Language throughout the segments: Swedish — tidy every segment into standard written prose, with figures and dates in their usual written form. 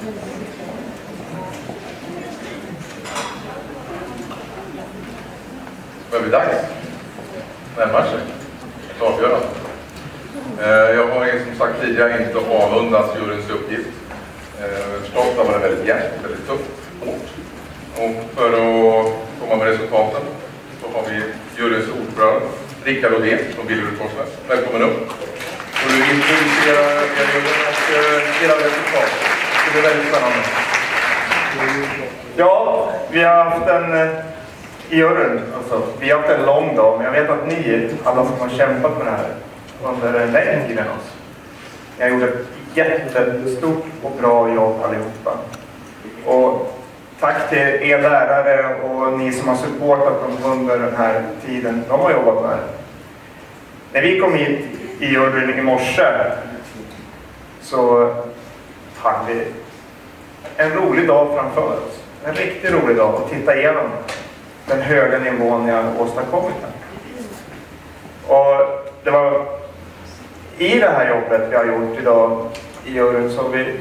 Det blir dags. Närmar sig. Ett avgörande. Jag har som sagt tidigare inte avundats juryns uppgift. Förstås var det väldigt jämnt, väldigt tufft, hårt. Och för att komma med resultaten så har vi juryns ordförande Rickard Odén från Billerud-Korsnäs. Välkommen upp. Och du introducerar juryn och era resultat. Det är väldigt spännande. Ja, vi har haft i juryn, alltså, vi har haft en lång dag, men jag vet att ni, alla som har kämpat med det här under en längre tid än oss, ni har gjort ett jättestort och bra jobb allihopa. Och tack till er lärare och ni som har supportat dem under den här tiden de har jobbat med det. När vi kom hit i juryn i morse så hade vi en rolig dag framför oss. En riktigt rolig dag att titta igenom den höga nivån jag åstadkommit här. Och det var i det här jobbet vi har gjort idag i juryn så har vi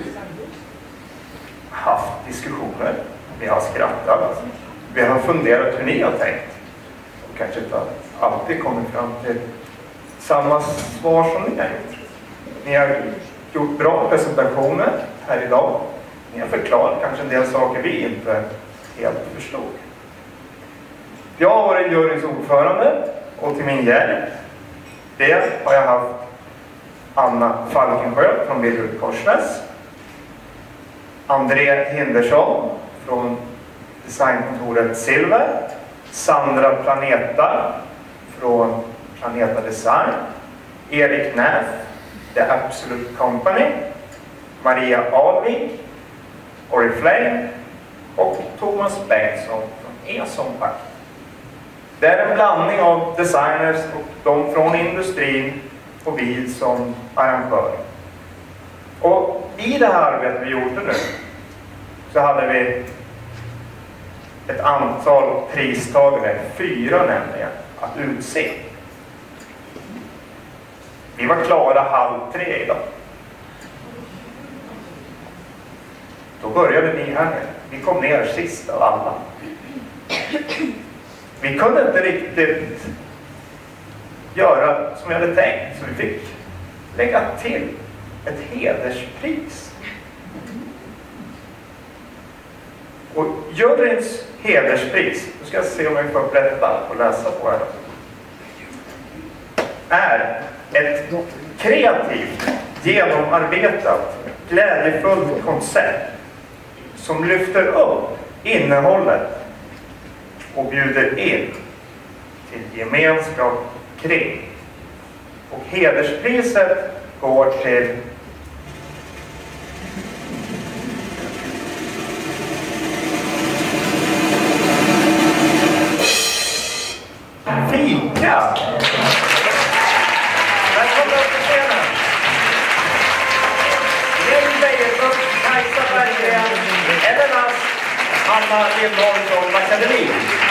haft diskussioner. Vi har skrattat. Vi har funderat hur ni har tänkt. Och kanske inte alltid kommit fram till samma svar som ni har gjort. Ni har gjort bra presentationer här idag. Ni har förklarat kanske en del saker vi inte helt förstod. Jag har varit juryns ordförande och till min hjälp det har jag haft Anna Falkensjö från Billerud-Korsnäs, André Hindersson från designkontoret Silver, Sandra Planeta från Planeta Design, Erik Näf, The Absolute Company, Maria Alvik, Oriflame och Thomas Bengtsson från Eson Pack. Det är en blandning av designers och de från industrin och vi som arrangör. Och i det här arbetet vi gjorde nu så hade vi ett antal pristagare, 4 nämligen, att utse. Vi var klara 2:30 idag. Då började ni här nere. Vi kom ner sist av alla. Vi kunde inte riktigt göra som vi hade tänkt, så vi fick lägga till ett hederspris. Och juryns hederspris, nu ska jag se om jag får berätta och läsa på här, är ett kreativt, genomarbetat, glädjefullt koncept som lyfter upp innehållet och bjuder in till gemenskap kring. Och hederspriset går till Fika! Välkomna upp till scenen! Jenny Bejersson, Kajsa Berggren, Elena, Anna Lindholm från Akademi.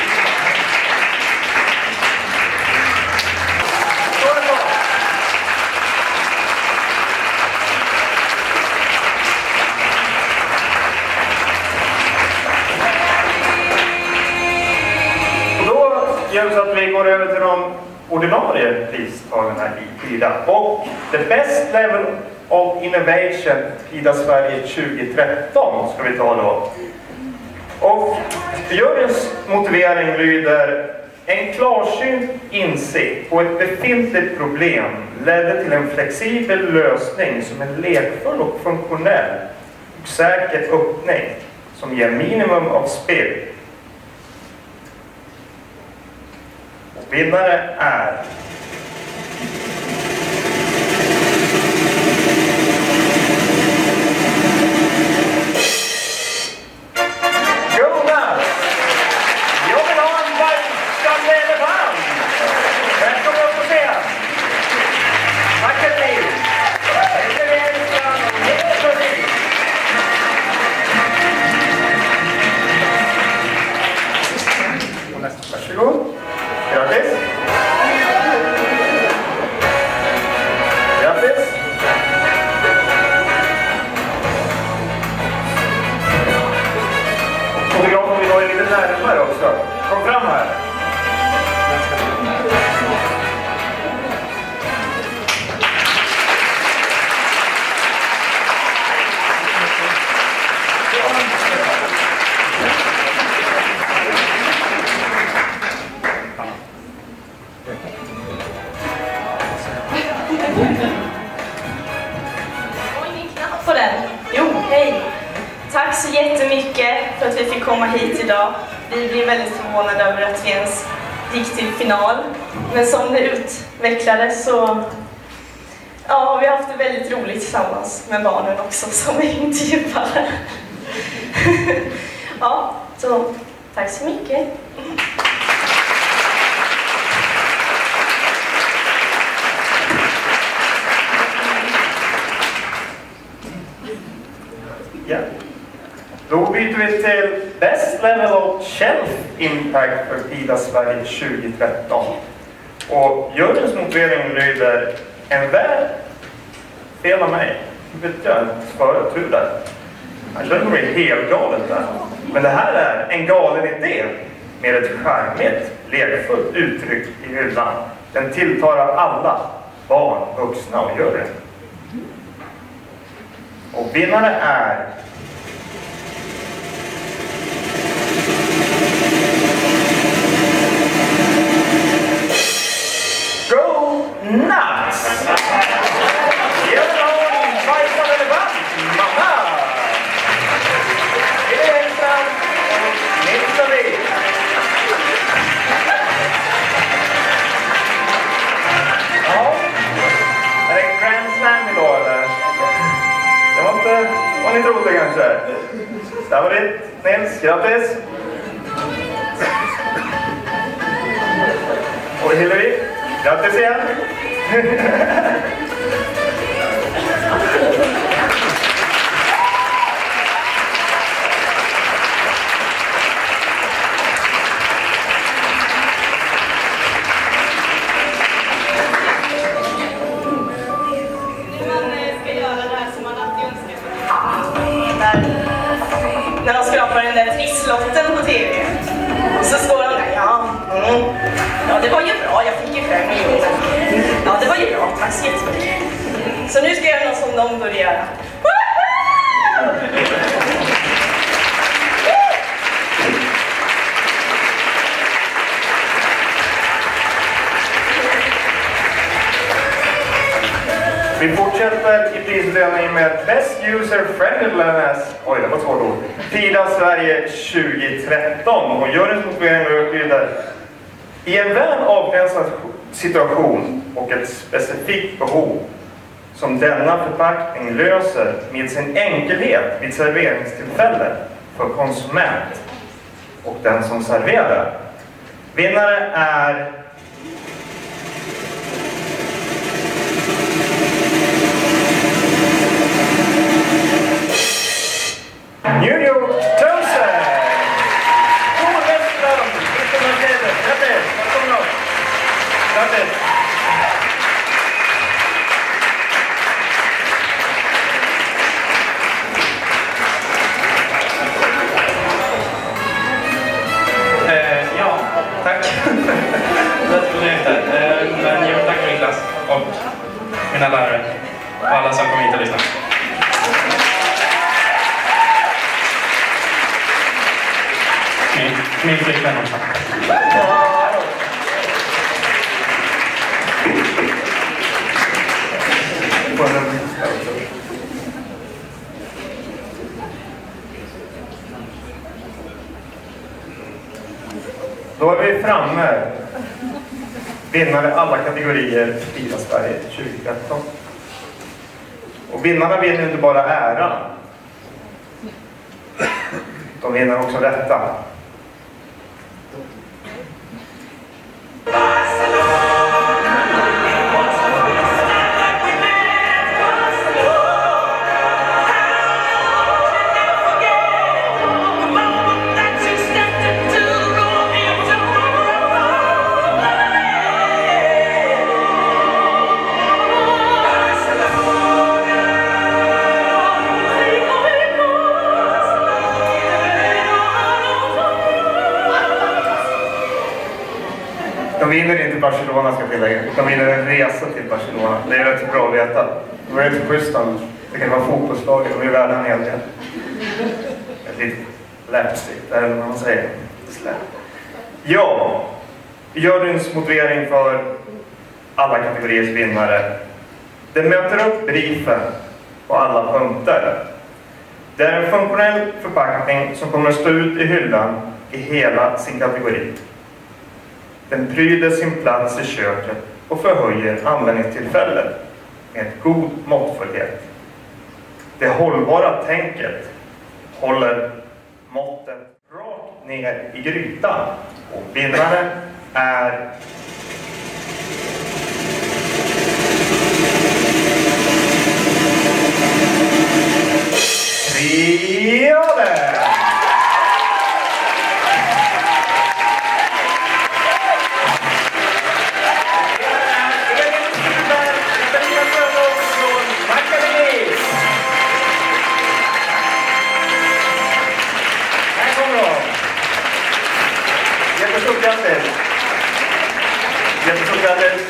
Så att vi går över till de ordinarie pristagarna i PIDA. Och The Best Level of Innovation PIDA Sverige 2013 ska vi ta då. Och juryns motivering lyder: en klarsynt insikt på ett befintligt problem ledde till en flexibel lösning som är lekfull och funktionell och säker öppning som ger minimum av spill. Vinnare är Jonas! Jag vill ha en vaxande elefant! Välkommen upp på scen! Akademi! Varsågod! Grattis! på den. Jo, hej. Tack så jättemycket för att vi fick komma hit idag. Vi blir väldigt förvånade över att vi ens gick till final. Men som det utvecklade så ja, vi har haft det väldigt roligt tillsammans med barnen också som är intervjuade. Ja, så tack så mycket. Ja. Då byter vi till Best Level of Shelf Impact för PIDA Sverige 2013. Och juryns motivering lyder: en värld fel av mig. Vet jag förut hur det. Jag känner mig helt galet där. Men det här är en galen idé med ett charmigt, lekfullt uttryck i hyllan. Den tilltalar alla, barn, vuxna och juryn. Och vinnare är Go Nuts! Genom Bajsan Elefant, mamma! Erenstam och Nilsson. Ja, är det en Grand Slam idag eller? Det var inte vad ni trodde kanske. Där var det Nils, grattis! Och Hillary, grattis igen! När de skrapar den där trisslotten på TV. Så står de där, ja, det var ju bra, jag fick ju 5 miljoner. Ja, det var ju bra, tack så jättemycket. Så nu ska jag göra något som de borde göra. Vi fortsätter i prisutdelningen med Best User Friendliness. Oj, det var svårt ord. PIDA Sverige 2013. Och juryns motivering lyder: i en väl avgränsad situation och ett specifikt behov som denna förpackning löser med sin enkelhet vid serveringstillfället för konsument och den som serverar. Vinnare är New York Townsend! God Västland! Grattis! Välkomna upp! Grattis! Ja, tack. Det var inte. Men jag vill tacka min klass och mina lärare och alla som kom hit och lyssnade. Min flickvän också. Då är vi framme. Vinnare alla kategorier PIDA Sverige 2013. Och vinnarna vinner inte bara äran. De vinner också detta. De vinner inte Barcelona, ska jag tillägga. De vinner en resa till Barcelona. Det är rätt bra att veta. Det var rätt schysst annars. Det kan vara fotbollslaget, de är värda en hel del. Ett litet läppstift, eller vad man säger. Ja, juryns motivering för alla kategoriers vinnare. Det möter upp briefen på alla punkter. Det är en funktionell förpackning som kommer att stå ut i hyllan i hela sin kategori. Den pryder sin plats i köket och förhöjer användningstillfället med god måttfullhet. Det hållbara tänket håller måttet rakt ner i grytan och vinnaren är Triade! Jättestort grattis! Jättestort grattis!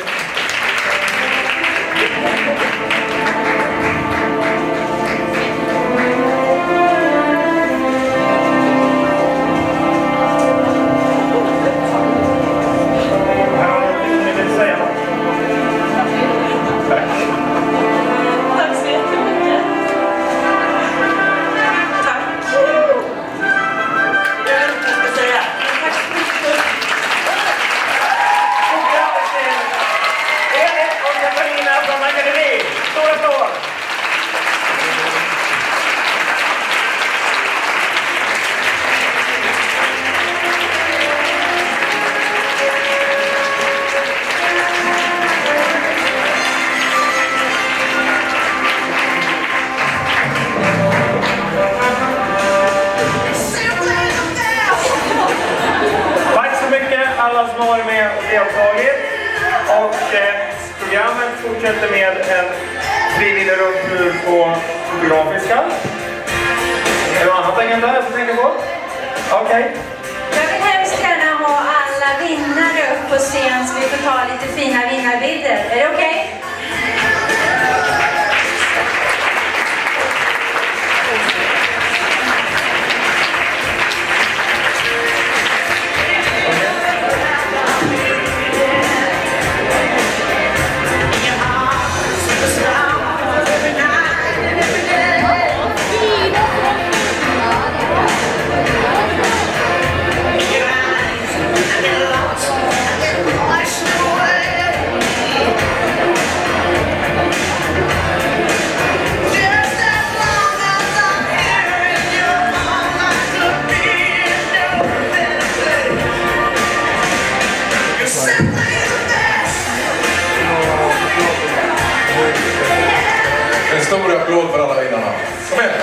Alla som har varit med och deltagit. Och programmet fortsätter med en frivillig rundtur på Fotografiska. Är det något annat än där jag tänker på? Okej. Jag vill hemskt gärna ha alla vinnare upp på scen så vi får ta lite fina vinnarbilder. Är det okej? En stor applåd för alla vinnarna. Kom igen!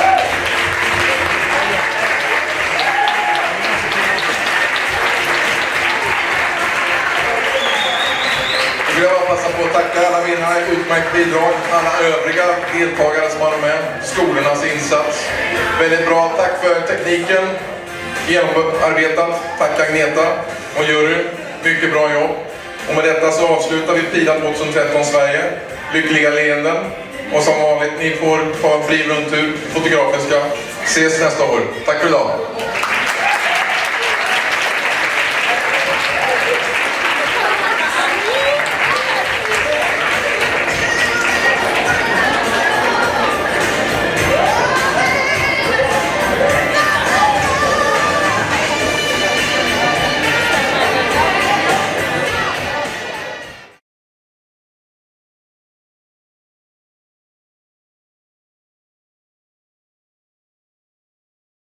Jag vill bara passa på att tacka alla vinnare, utmärkt bidrag, alla övriga deltagare som var med, skolornas insats. Väldigt bra, tack för tekniken, genomarbetat, tack Agneta och juryn, mycket bra jobb. Och med detta så avslutar vi Pila 2013 Sverige, lyckliga leenden. Och som vanligt, ni får ta en fri rundtur, Fotografiska. Ses nästa år. Tack för idag.